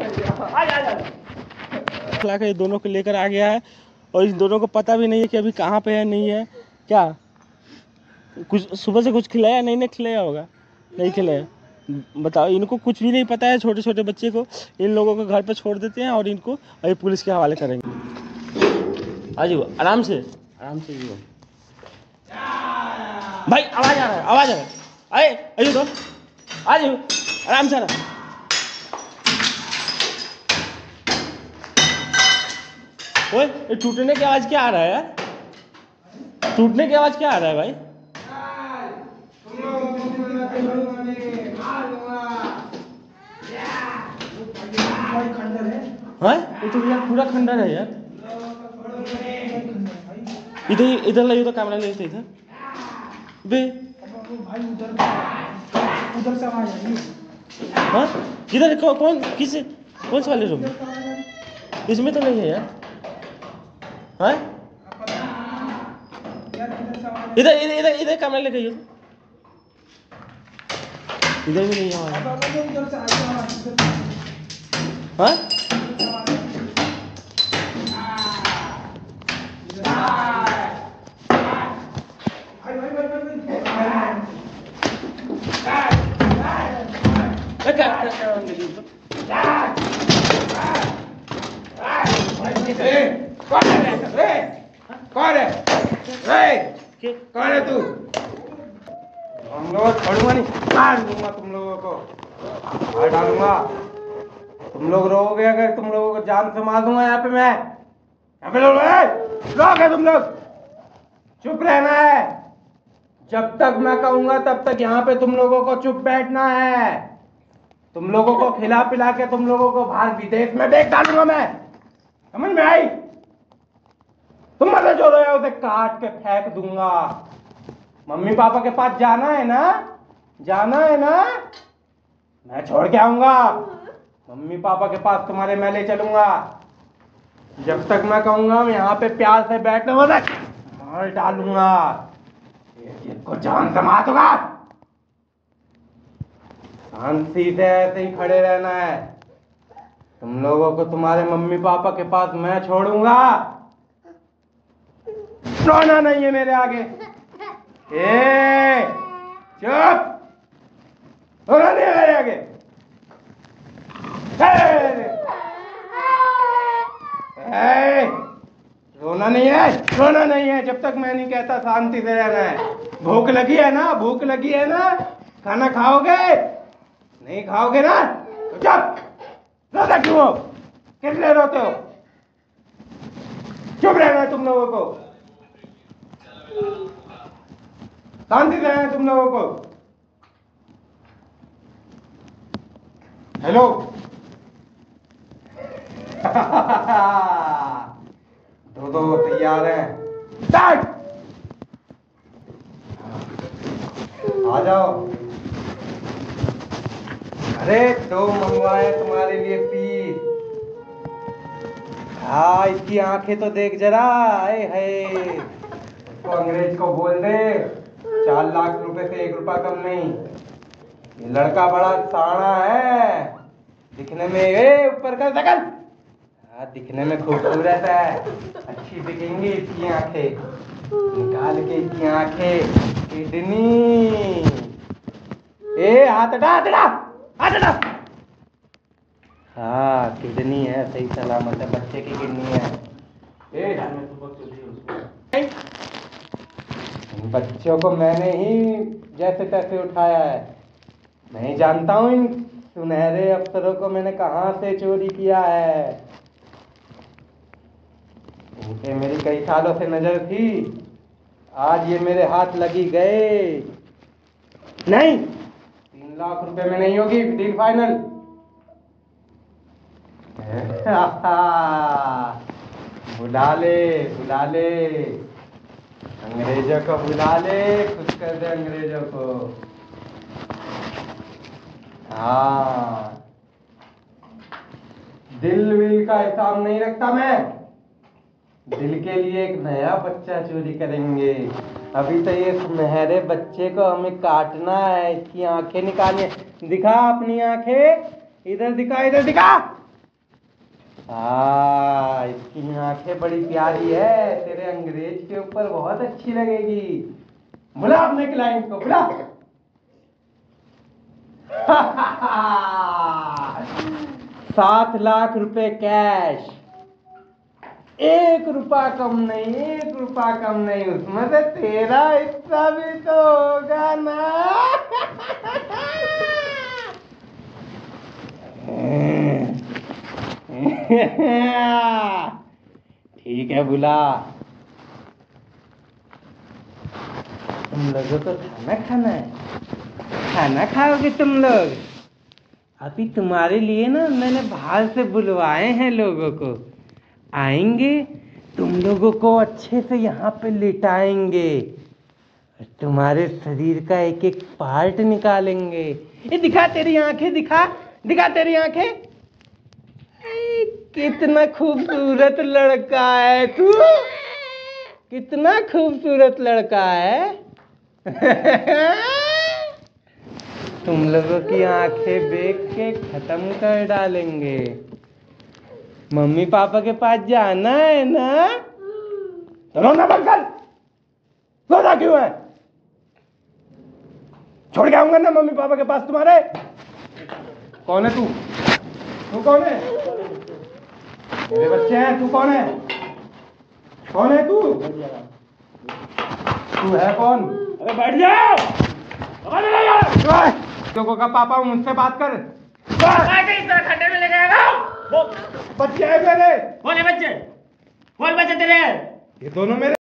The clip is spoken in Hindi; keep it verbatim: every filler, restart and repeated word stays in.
ला के दोनों को लेकर आ गया है और इन दोनों को पता भी नहीं है कि अभी कहाँ पे है नहीं है। क्या कुछ सुबह से कुछ खिलाया नहीं नहीं खिलाया होगा, नहीं खिलाया। बताओ, इनको कुछ भी नहीं पता है। छोटे छोटे बच्चे को इन लोगों को घर पे छोड़ देते हैं और इनको अभी पुलिस के हवाले करेंगे। आ जाओ आराम से, आराम से जाओ भाई। आवाज आ रहा है, आवाज आ रहा है। आए अयो तो आ जाओ आराम से। ओए ये टूटने की आवाज क्या आ रहा है यार? टूटने की आवाज क्या आ रहा है भाई? हाँ ये तो यार पूरा खंडर है यार। इधर इधर ले तो कैमरा ले इधर बे भाई। उधर उधर से आवाज आ रही है। हाँ किधर कौ, कौन किस कौन से वाले रूम? इसमें तो नहीं है यार। हाँ इधर इधर इधर इधर कैमरा ले गई। इधर भी नहीं है। हाँ कौन है? कौन है तू? हम लोग छोड़ूंगा नहीं, मार दूंगा तुम लोगों को, मार डालूंगा। तुम लोग रोओगे अगर तुम लोगों को जान से मार दूंगा। यहाँ पे मैं यहाँ पे लोग लोग है, तुम लोग चुप रहना है। जब तक मैं कहूंगा तब तक यहाँ पे तुम लोगों को चुप बैठना है। तुम लोगों को खिला पिला के तुम लोगों को बाहर विदेश में बेच डालूंगा मैं, समझ में आई? तुम मतलब जो रहे हो उसे काट के फेंक दूंगा। मम्मी पापा के पास जाना है ना, जाना है ना, मैं छोड़ के आऊंगा। मम्मी पापा के पास तुम्हारे मैं ले चलूंगा। जब तक मैं कहूंगा मैं यहाँ पे प्यार से बैठने वाला मार डालूंगा। इसको जान से मार दूंगा। शांति से ऐसे ही खड़े रहना है। तुम लोगों को तुम्हारे मम्मी पापा के पास मैं छोड़ूंगा। रोना नहीं है मेरे आगे। ए चुप, रोना नहीं है मेरे आगे। ए, रोना नहीं है, रोना नहीं है। जब तक मैं नहीं कहता शांति से रहना है। भूख लगी है ना, भूख लगी है ना, खाना खाओगे? नहीं खाओगे ना तो चुप। रोता क्यों हो? किस लिए रोते हो? चुप रहना है तुम लोगों को, शांति से रहना है तुम लोगों को। हेलो दो दो तैयार हैं, स्टार्ट। आ जाओ। अरे दो मंगवाए तुम्हारे लिए पीस। हाँ इसकी आंखें तो देख जरा। आए है तो अंग्रेज को बोल दे चार लाख रुपए से एक रुपया कम नहीं। ये लड़का बड़ा साड़ा है, दिखने में ए ऊपर का सकल, हाँ दिखने में खूबसूरत है। अच्छी दिखेंगी इसकी आंखें। निकाल के इसकी आंखें, किडनी। ए हाथ हटा, हाथ हटा, हाथ हटा। हाँ किडनी है, सही सलामत है, बच्चे की किडनी है। ए बच्चों को मैंने ही जैसे तैसे उठाया है। मैं ही जानता हूँ इन सुनहरे अफसरों को मैंने कहाँ से चोरी किया है। इनके मेरी कई सालों से नजर थी, आज ये मेरे हाथ लगी गए। नहीं तीन लाख रुपए में नहीं होगी, डील फाइनल। बुला ले बुला ले अंग्रेजों को, बुला ले, खुश कर दे अंग्रेजों को। हाँ दिल विल का हिसाब नहीं रखता मैं। दिल के लिए एक नया बच्चा चोरी करेंगे। अभी तो ये सुनहरे बच्चे को हमें काटना है, इसकी आंखें निकालनी है। दिखा अपनी आंखें, इधर दिखा, इधर दिखा, हाँ, इसकी आंखें बड़ी प्यारी है, तेरे अंग्रेज के ऊपर बहुत अच्छी लगेगी। बुला अपने क्लाइंट को, बुला। सात लाख रुपए कैश, एक रुपया कम नहीं, एक रुपया कम नहीं, उसमें से तेरा हिस्सा भी तो होगा ना। ठीक है, बुला। तुम लोगों को खाना खाना है, खाना खाओगे तुम लोग। अभी तुम्हारे लिए ना मैंने बाहर से बुलवाए हैं लोगों को, आएंगे, तुम लोगों को अच्छे से यहाँ पे लिटाएंगे, तुम्हारे शरीर का एक एक पार्ट निकालेंगे। ये दिखा तेरी आंखें, दिखा दिखा तेरी आंखें। कितना खूबसूरत लड़का है तू, कितना खूबसूरत लड़का है। तुम लोगों की आंखें देख के खत्म कर डालेंगे। मम्मी पापा के पास जाना है ना, तो रोना बंद कर। रोना क्यों है? छोड़ के आऊंगा ना मम्मी पापा के पास तुम्हारे। कौन है तू? तू कौन है? मेरे बच्चे हैं, तू कौन है? कौन है तू? तू है कौन? अरे बैठ जाओ। लोगों का पापा हूँ, मुझसे बात कर। खड्डे में ले गया बच्चे हैं मेरे। कौन है बच्चे? कौन बच्चे तेरे? ये दोनों मेरे